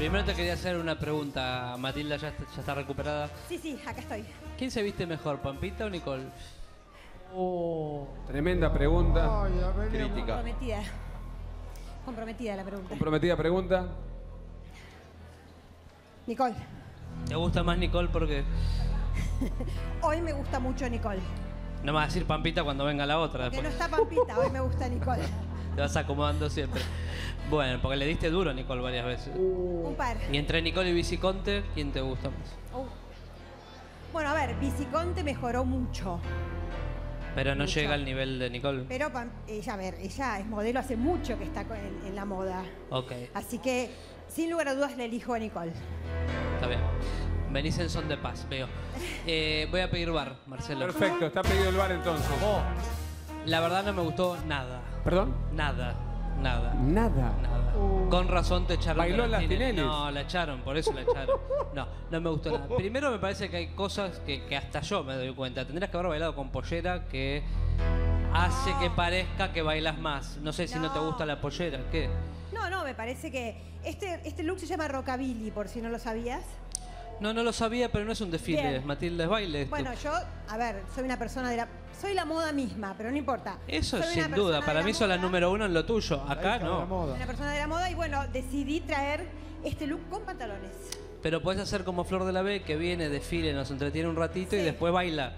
Primero te quería hacer una pregunta. Matilda, ¿ya está recuperada? Sí, sí, acá estoy. ¿Quién se viste mejor, Pampita o Nicole? Tremenda pregunta. Crítica. Comprometida. Comprometida la pregunta. Comprometida pregunta. Nicole. ¿Te gusta más Nicole porque Hoy me gusta mucho Nicole. no me vas a decir Pampita cuando venga la otra? Que no Después está Pampita, hoy me gusta Nicole. te vas acomodando siempre. Bueno, porque le diste duro a Nicole varias veces. Un par. Y entre Nicole y Viciconte, ¿quién te gusta más? Bueno, a ver, Viciconte mejoró mucho. Pero no Mucho. llega al nivel de Nicole. Pero ella, a ver, ella es modelo hace mucho que está en la moda. Ok, Así que, sin lugar a dudas, le elijo a Nicole. está bien. Venís en son de paz, veo. Voy a pedir bar, Marcelo. Perfecto, está pedido el bar entonces. La verdad no me gustó nada. ¿Perdón? Nada. Nada. Nada. Nada. Con razón te echaron. ¿Bailó de las Tinelli. Tinellis? No, la echaron, por eso la echaron. No me gustó nada. Primero me parece que hay cosas que hasta yo me doy cuenta. Tendrías que haber bailado con pollera que hace que parezca que bailas más. No sé si no te No. gusta la pollera, ¿qué? No, me parece que este look se llama rockabilly, por si no lo sabías. No lo sabía, pero no es un desfile, Bien. Matilda, es baile esto. Bueno, yo, a ver, soy una persona de la... Soy la moda misma, pero no importa. Eso Soy sin una duda, persona para de mí la sos la moda, número uno en lo tuyo. Acá no. Una persona de la moda y bueno, decidí traer este look con pantalones. Pero podés hacer como Flor de la B, que viene, desfile, nos entretiene un ratito y Sí. después baila.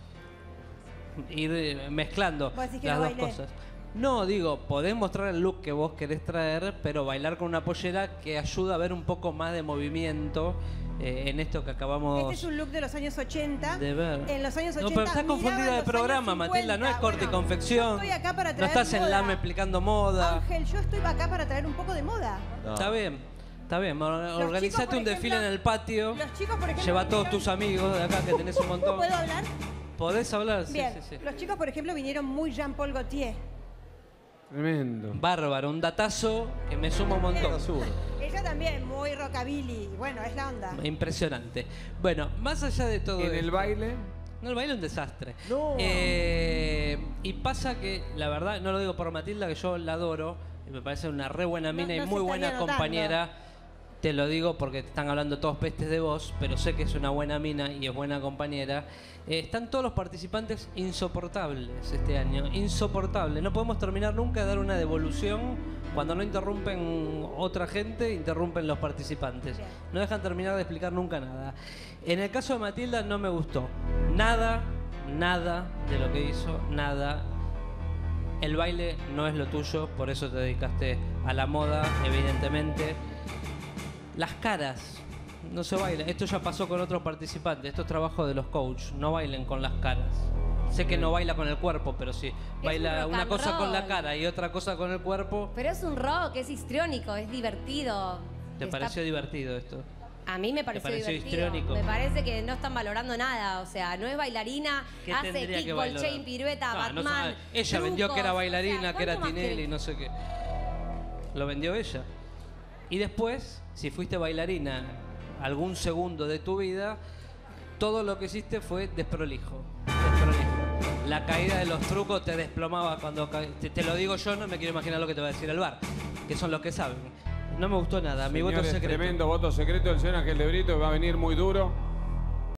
Ir mezclando ¿Vos decís que las no dos bailé? cosas. No, digo, podés mostrar el look que vos querés traer, pero bailar con una pollera que ayuda a ver un poco más de movimiento en esto que acabamos Este es un look de los años 80. de ver. En los años 80 No, pero está confundida miraban de los programa, años Matilda, no es 50. corte y Bueno, confección. yo estoy acá para No traer estás en moda. LAME explicando moda. Ángel, yo estoy acá para traer un poco de moda. No. Está bien. chicos, Organizate por un desfile ejemplo, en el patio. Los chicos, por ejemplo... Lleva a todos vinieron- tus amigos de acá que tenés un montón. ¿Puedo hablar? ¿Podés hablar? Sí, Bien. sí, sí. Los chicos, por ejemplo, vinieron muy Jean-Paul Gaultier. Tremendo. Bárbaro, un datazo que me suma un montón. Ella también, muy rockabilly. Bueno, es la onda. Impresionante. Bueno, más allá de todo En el esto- baile. No, el baile es un desastre. No. Y pasa que, la verdad, no lo digo por Matilda, que yo la adoro, y me parece una re buena mina no y se muy estaría buena notando. compañera. Te lo digo porque te están hablando todos pestes de vos, pero sé que es una buena mina y es buena compañera. Están todos los participantes insoportables este año, insoportables. No podemos terminar nunca de dar una devolución. Cuando no interrumpen otra gente, interrumpen los participantes. Bien. No dejan terminar de explicar nunca nada. En el caso de Matilda no me gustó. Nada de lo que hizo, nada. El baile no es lo tuyo, por eso te dedicaste a la moda, evidentemente. Las caras, no se baila. Esto ya pasó con otros participantes. Esto es trabajo de los coaches. No bailen con las caras. Sé que no baila con el cuerpo, pero sí. Baila un una rock cosa and con la roll. cara y otra cosa con el cuerpo. Pero es un rock, es histriónico, es divertido. ¿Te Está- pareció divertido esto? A mí me pareció pareció divertido. histriónico? Me parece que no están valorando nada. O sea, no es bailarina, ¿Qué hace tendría que kickball, valorar? chain, pirueta, No, no Batman. sabe. Ella vendió que era trucos. bailarina, O sea, que era ¿cuánto más Tinelli, querés? no sé qué. Lo vendió ella. Y después, si fuiste bailarina algún segundo de tu vida, todo lo que hiciste fue desprolijo. Desprolijo. La caída de los trucos te desplomaba cuando te lo digo yo, no me quiero imaginar lo que te va a decir el bar, que son los que saben. No me gustó nada, mi voto es Señores, secreto. tremendo voto secreto del señor Ángel de Brito, que va a venir muy duro.